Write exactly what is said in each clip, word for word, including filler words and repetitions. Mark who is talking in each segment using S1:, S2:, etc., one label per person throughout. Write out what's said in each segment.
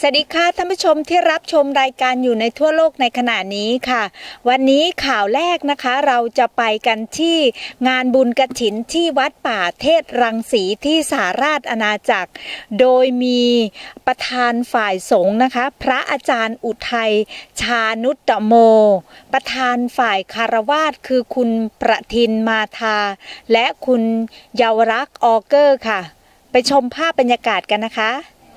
S1: สวัสดีค่ะท่านผู้ชมที่รับชมรายการอยู่ในทั่วโลกในขณะนี้ค่ะวันนี้ข่าวแรกนะคะเราจะไปกันที่งานบุญกฐินที่วัดป่าเทศรังสีที่สหราชอาณาจักรโดยมีประธานฝ่ายสงฆ์นะคะพระอาจารย์อุทัยชานุตตโมประธานฝ่ายคารวาสคือคุณประทินมาทาและคุณเยาวรักษ์ออเกอร์ค่ะไปชมภาพบรรยากาศกันนะคะ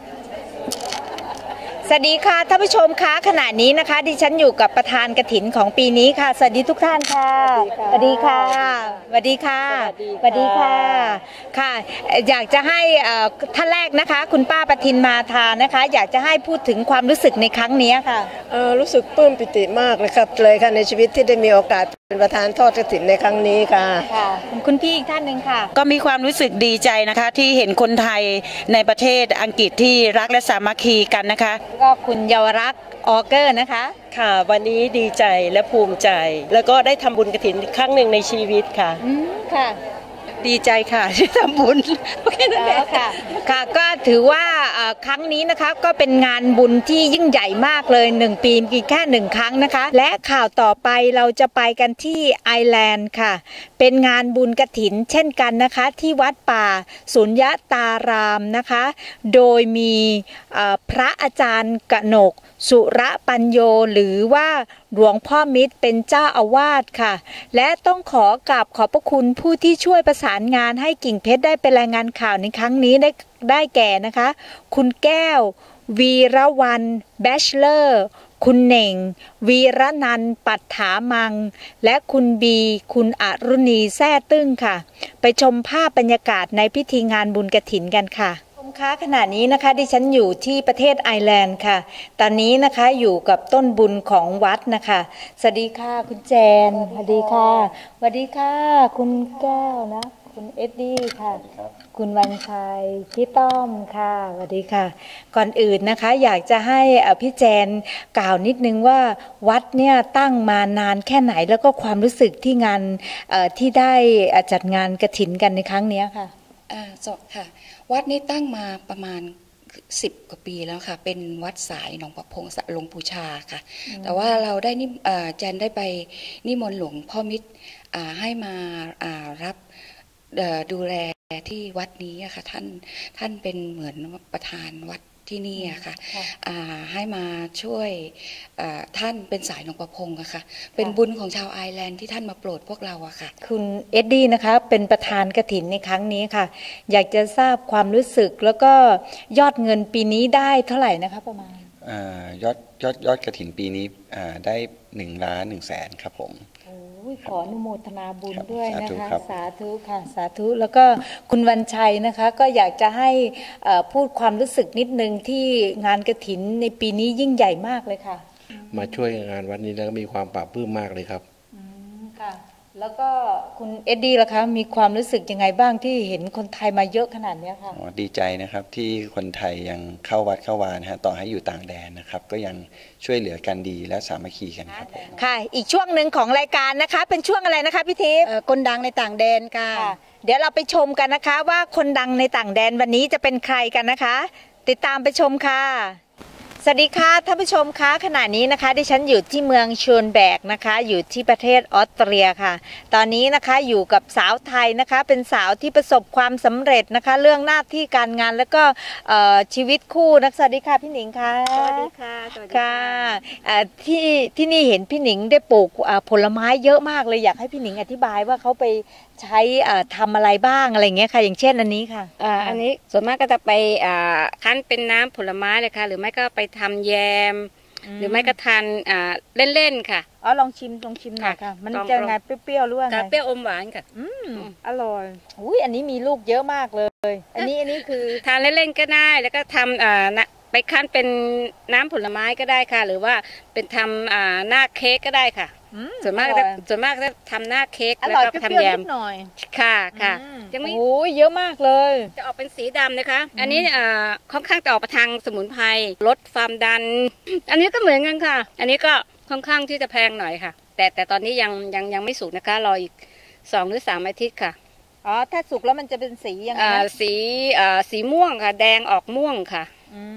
S1: สวัสดีค่ะท่านผู้ชมคะขณะนี้นะคะดิฉันอยู่กับประธานกฐินของปีนี้ค่ะสวัสดีทุกท่านค่ะสวัสดีค่ะสวัสดีค่ะสวัสดีค่ะค่ะอยากจะให้ท่านแรกนะคะคุณป้าประทินมาทานะคะอยากจะให้พูดถึงความรู้สึกในครั้งนี้ค่ะ
S2: รู้สึกปลื้มปิติมากเลยครับเลยค่ะในชีวิตที่ได้มีโอกาสเป็นประธานทอดกฐินในครั้งนี้ค่ะ
S1: ค่ะคุณพี่อีกท่านหนึ่งค่ะ
S3: ก็มีความรู้สึกดีใจนะคะที่เห็นคนไทยในประเทศอังกฤษที่รักและสามัคคีกันนะคะ
S1: ก็คุณเยาวรักษ์ออเกอร์นะคะ
S4: ค่ะวันนี้ดีใจและภูมิใจแล้วก็ได้ทำบุญกฐินครั้งหนึ่งในชีวิตค่ะ
S1: อืมค่ะ
S4: ดีใจค่ะที่ทำบุญโอเคนั่นแหละ
S1: ค่ะค่ะก็ถือว่าครั้งนี้นะคะก็เป็นงานบุญที่ยิ่งใหญ่มากเลยหนึ่งปีมีแค่หนึ่งครั้งนะคะและข่าวต่อไปเราจะไปกันที่ไอร์แลนด์ค่ะเป็นงานบุญกฐินเช่นกันนะคะที่วัดป่าสุญญตารามนะคะโดยมีพระอาจารย์กนกสุระปัญโยหรือว่าหลวงพ่อมิตรเป็นเจ้าอาวาสค่ะและต้องขอกราบขอบพระคุณผู้ที่ช่วยประสานงานให้กิ่งเพชรได้เป็นรายงานข่าวในครั้งนี้ได้ได้แก่นะคะคุณแก้ววีรวันแบชเลอร์คุณเหน่งวีรนันท์ปัฏฐามังและคุณบีคุณอรุณีแซ่ตึ้งค่ะไปชมภาพบรรยากาศในพิธีงานบุญกฐินกันค่ะค่ะขณะนี้นะคะดิฉันอยู่ที่ประเทศไอร์แลนด์ค่ะตอนนี้นะคะอยู่กับต้นบุญของวัดนะคะสวัสดีค่ะคุณแจนสวัสดีค่ะสวัสดีค่ะคุณแก้วนะคุณเอ็ดดี้ค่ะคุณวันชัยพี่ต้อมค่ะสวัสดีค่ะก่อนอื่นนะคะอยากจะให้พี่แจนกล่าวนิดนึงว่าวัดเนี่ยตั้งมานานแค่ไหนแล้วก็ความรู้สึกที่งานที่ได้จัดงานกฐินกันในครั้งนี้ค่ะ
S5: อ่าสดค่ะวัดนี้ตั้งมาประมาณสิบกว่าปีแล้วค่ะเป็นวัดสายหนองประพงสะลงปูชาค่ะแต่ว่าเราได้นิแจนได้ไปนิมนต์หลวงพ่อมิตรให้มารับดูแลที่วัดนี้ค่ะท่านท่านเป็นเหมือนประธานวัดที่นี่ค่ะให้มาช่วยท่านเป็นสายหนองประพงค่ะเป็นบุญของชาวไอร์แลนด์ที่ท่านมาโปรดพวกเราอะค่ะ
S1: คุณเอ็ดดี้นะคะเป็นประธานกฐินในครั้งนี้ค่ะอยากจะทราบความรู้สึกแล้วก็ยอดเงินปีนี้ได้เท่าไหร่นะคะประมาณ
S6: ยอดยอดยอดกฐินปีนี้ได้หนึ่งล้านหนึ่งแสนครับผม
S1: ขออนุโมทนาบุญด้วยนะคะสาธุค่ะสาธุแล้วก็คุณวันชัยนะคะก็อยากจะให้พูดความรู้สึกนิดนึงที่งานกฐินในปีนี้ยิ่งใหญ่มากเลยค่ะ
S7: มาช่วยงานวันนี้แล้วก็มีความปลาบปลื้มมากเลยครับ
S1: ค่ะแล้วก็คุณเอ็ดดี้ล่ะคะมีความรู้สึกยังไงบ้างที่เห็นคนไทยมาเยอะขนาดนี้ค่ะ
S6: อ๋อดีใจนะครับที่คนไทยยังเข้าวัดเข้าวานะฮะต่อให้อยู่ต่างแดนนะครับก็ยังช่วยเหลือกันดีและสามัคคีกันครับ
S1: ค่ะอีกช่วงหนึ่งของรายการนะคะเป็นช่วงอะไรนะคะพี่ทิพย์
S2: คนดังในต่างแดนค่ะ
S1: เดี๋ยวเราไปชมกันนะคะว่าคนดังในต่างแดนวันนี้จะเป็นใครกันนะคะติดตามไปชมค่ะสวัสดีค่ะท่านผู้ชมคะขณะนี้นะคะดิฉันอยู่ที่เมืองชวนแบกนะคะอยู่ที่ประเทศออสเตรียค่ะตอนนี้นะคะอยู่กับสาวไทยนะคะเป็นสาวที่ประสบความสำเร็จนะคะเรื่องหน้าที่การงานแล้วก็ชีวิตคู่นะสวัสดีค่ะพี่หนิงค่ะ
S8: สวัสดีค่ะสวัสดีค่ะ
S1: ที่ที่นี่เห็นพี่หนิงได้ปลูกผลไม้เยอะมากเลยอยากให้พี่หนิงอธิบายว่าเขาไปใช้ทำอะไรบ้างอะไรเงี้ยค่ะอย่างเช่นอันนี้ค่ะ
S8: อันนี้ส่วนมากก็จะไปคั้นเป็นน้ำผลไม้เลยค่ะหรือไม่ก็ไปทำแยมหรือไม่ก็ทานเล่นๆค่ะ
S1: อ๋อลองชิมลองชิมหน่อยค่ะมันจะไงเปรี้ยวๆหรือว่าไง
S8: เปรี้ยวอมหวานค่ะ
S1: อืมอร่อยอุ้ยอันนี้มีลูกเยอะมากเลยอันนี้อันนี้คือ
S8: ทานเล่นๆก็ได้แล้วก็ทำไปคั้นเป็นน้ำผลไม้ก็ได้ค่ะหรือว่าเป็นทำหน้าเค้กก็ได้ค่ะส่วนมากส่วนมากจะทำหน้าเค้กแล้วก็ทำแยมค่ะค่ะ
S1: ยังไม่โอ้ยเยอะมากเลย
S8: จะออกเป็นสีดำนะคะอันนี้ค่อนข้างจะออกไปทางสมุนไพรลดความดันอันนี้ก็เหมือนกันค่ะอันนี้ก็ค่อนข้างที่จะแพงหน่อยค่ะแต่แต่ตอนนี้ยังยังยังไม่สุกนะคะรออีกสองหรือสามอาทิตย์ค่ะ
S1: อ๋อถ้าสุกแล้วมันจะเป็นสียังไง
S8: สีสีม่วงค่ะแดงออกม่วงค่ะ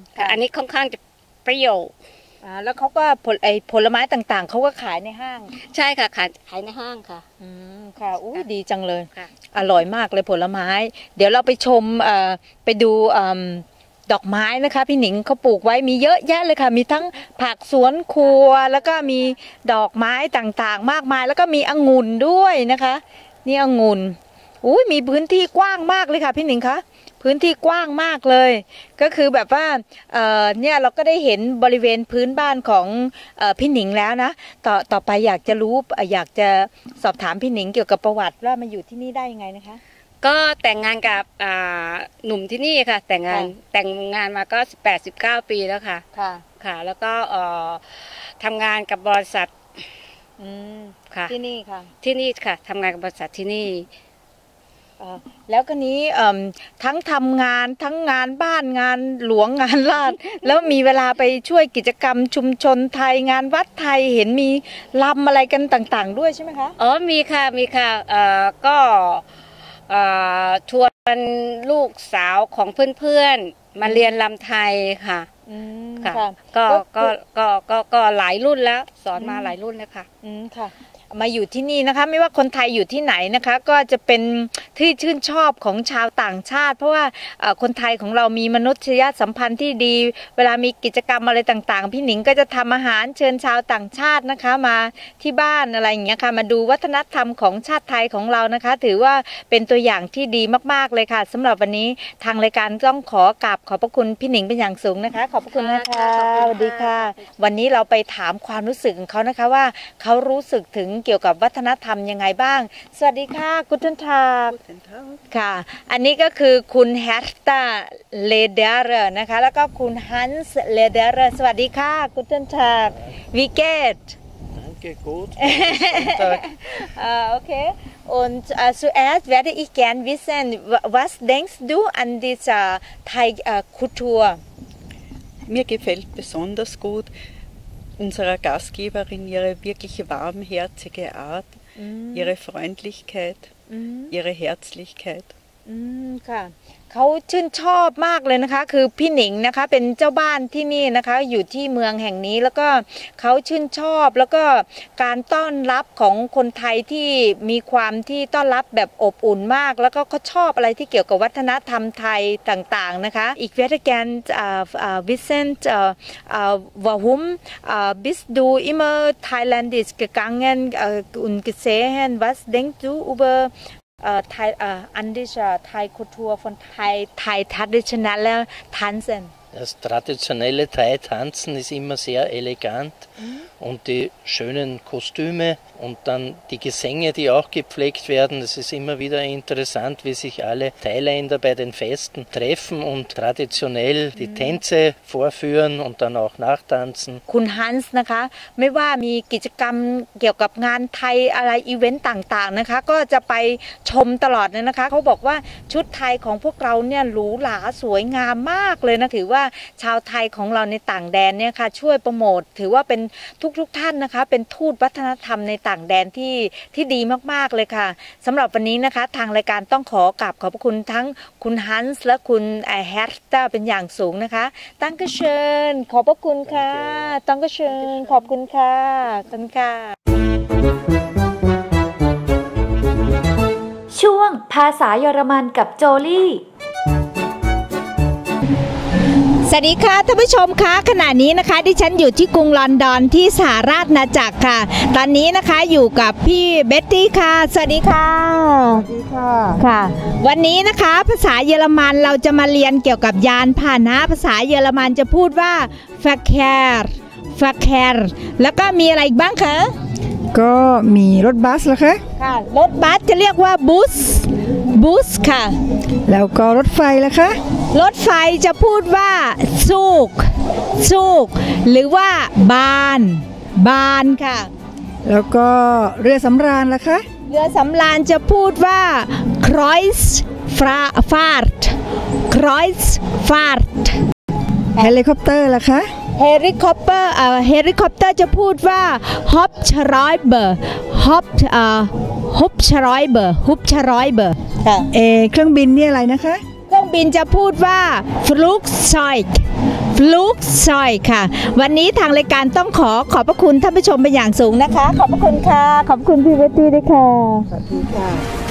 S8: ค่ะอันนี้ค่อนข้างจะเปรี้ยว
S1: อ่าแล้วเขาก็ผลไอผลไม้ต่างๆเขาก็ขายในห้าง
S8: ใช่ค่ะขายขายในห้างค่ะ
S1: อืมค่ะอู้ดีจังเลย
S8: ค่ะ
S1: อร่อยมากเลยผลไม้เดี๋ยวเราไปชมเอ่อไปดูเอ่อดอกไม้นะคะพี่หนิงเขาปลูกไว้มีเยอะแยะเลยค่ะมีทั้งผักสวนครัวแล้วก็มีดอกไม้ต่างๆมากมายแล้วก็มีองุ่นด้วยนะคะนี่องุ่นอุ้ยมีพื้นที่กว้างมากเลยค่ะพี่หนิงคะพื้นที่กว้างมากเลยก็คือแบบว่าเอ่อเนี่ยเราก็ได้เห็นบริเวณพื้นบ้านของเอ่อพี่หนิงแล้วนะต่อต่อไปอยากจะรู้อยากจะสอบถามพี่หนิงเกี่ยวกับประวัติว่ามาอยู่ที่นี่ได้ยังไงนะคะ
S8: ก็แต่งงานกับหนุ่มที่นี่ค่ะแต่งงานแต่งงานมาก็สิบแปด สิบเก้าปีแล้วค่ะ
S1: ค่ะ
S8: ค่ะแล้วก็ทำงานกับบริษัท
S1: ค่ะที่นี่ค่ะ
S8: ที่นี่ค่ะทำงานกับบริษัทที่นี่
S1: แล้วก็นี้ทั้งทำงานทั้งงานบ้านงานหลวงงานราชแล้วมีเวลาไปช่วยกิจกรรมชุมชนไทยงานวัดไทยเห็นมีลำอะไรกันต่างๆด้วยใช่ไหมคะ
S8: อ๋อมีค่ะมีค่ะก็ชวนลูกสาวของเพื่อนๆมาเรียนลำไทยค่ะค่ะก็ก็ก็ก็ก็หลายรุ่นแล้วสอนมาหลายรุ่นแล้วค่ะ
S1: อืมค่ะมาอยู่ที่นี่นะคะไม่ว่าคนไทยอยู่ที่ไหนนะคะก็จะเป็นที่ชื่นชอบของชาวต่างชาติเพราะว่าคนไทยของเรามีมนุษยสัมพันธ์ที่ดีเวลามีกิจกรรมอะไรต่างๆพี่หนิงก็จะทำอาหารเชิญชาวต่างชาตินะคะมาที่บ้านอะไรอย่างเงี้ยค่ะมาดูวัฒนธรรมของชาติไทยของเรานะคะถือว่าเป็นตัวอย่างที่ดีมากๆเลยค่ะสำหรับวันนี้ทางรายการต้องขอกราบขอบพระคุณพี่หนิงเป็นอย่างสูงนะคะขอบพระคุณนะคะสวัสดีค่ะวันนี้เราไปถามความรู้สึกของเขานะคะว่าเขารู้สึกถึงเกี่ยวกับวัฒนธรรมยังไงบ้างสวัสดีค่ะกุทันทาค่ะอันนี้ก็คือคุณแฮร์ตาเลเดอร์นะคะแล้วก็คุณฮันส์เลเดอร์สวัสดีค่ะกุทันทาวิเกต
S9: Danke, gut.
S1: uh, okay. Und uh, zuerst werde ich gern wissen, was denkst du an dieser Thai-Kultur?
S10: Mir gefällt besonders gut unserer Gastgeberin ihre wirklich warmherzige Art, mm. ihre Freundlichkeit, mm. ihre Herzlichkeit.
S1: อืมค่ะเขาชื่นชอบมากเลยนะคะคือพี่หนิงนะคะเป็นเจ้าบ้านที่นี่นะคะอยู่ที่เมืองแห่งนี้แล้วก็เขาชื่นชอบแล้วก็การต้อนรับของคนไทยที่มีความที่ต้อนรับแบบอบอุ่นมากแล้วก็เขาชอบอะไรที่เกี่ยวกับวัฒนธรรมไทยต่างๆนะคะอีกเวทีการวิเซนต์warum bist du immer thailändisch gegangen und gesehen was denkst du über Äh, Thai, äh, an dieser Thai-Kultur von Thai, Thai traditionelle Tanzen.
S9: Das traditionelle Thai-Tanzen ist immer sehr elegant mhm. und die schönen Kostüme und dann die Gesänge, die auch gepflegt werden. Das ist immer wieder interessant, wie sich alle Thailänder bei den Festen treffen und traditionell die Tänze vorführen und dann auch nachtanzen.
S1: คุณฮันส์นะคะไม่ว่ามีกิจกรรมเกี่ยวกับงานไทยอะไรอีเวนต์ต่างๆนะคะก็จะไปชมตลอดเลยนะคะเขาบอกว่าชุดไทยของพวกเราเนี่ยหรูหราสวยงามมากเลยนะถือว่าชาวไทยของเราในต่างแดนเนี่ยค่ะช่วยโปรโมทถือว่าเป็นทุกๆท่านนะคะเป็นทูตวัฒนธรรมในต่างแดนที่ที่ดีมากๆเลยค่ะสำหรับวันนี้นะคะทางรายการต้องขอกราบขอบพระคุณทั้งคุณฮันส์และคุณแฮร์ตาเป็นอย่างสูงนะคะตั้งกระเชิญขอบพระคุณค่ะตั้งกระเชิญขอบคุณค่ะขอบคุณค่ะ
S11: ช่วงภาษาเยอรมันกับโจลี่
S1: สวัสดีค่ะท่านผู้ชมคะขณะนี้นะคะดิฉันอยู่ที่กรุงลอนดอนที่สหราชอาณาจักรค่ะตอนนี้นะคะอยู่กับพี่เบ็ตตี้ค่ะสวัสดีค่ะ
S12: สวัสดีค่ะ
S1: ค่ะวันนี้นะคะภาษาเยอรมันเราจะมาเรียนเกี่ยวกับยานพาหนะภาษาเยอรมันจะพูดว่า Verkehr Verkehr แล้วก็มีอะไรอีกบ้างคะ
S12: ก็มีรถบัสเหรอคะ
S1: ค่ะรถบัสจะเรียกว่าบุสบุสค่ะ
S12: แล้วก็รถไฟล่ะคะ
S1: รถไฟจะพูดว่าซูกซูกหรือว่าบานบานค่ะ
S12: แล้วก็เรือสำราญล่ะคะ
S1: เรือสำราญจะพูดว่า Kreuzfahrt Kreuzfahrt
S12: เฮลิคอปเตอร์ล่ะคะ
S1: เฮลิคอปเตอร์เอ่อเฮลิคอปเตอร์จะพูดว่า Hubschrauber Hub เอ่อ Hubschrauber Hubschrauber
S12: ค่ะเอเครื่องบินนี่อะไรนะคะ
S1: เครื่องบินจะพูดว่า Flugzeug ฟลุกซอยค่ะวันนี้ทางรายการต้องขอขอบพระคุณท่านผู้ชมเป็นอย่างสูงนะคะขอบพระคุณค่ะขอบคุณพี่เวตตี้ด้วยค่ะสวัสดีค่ะ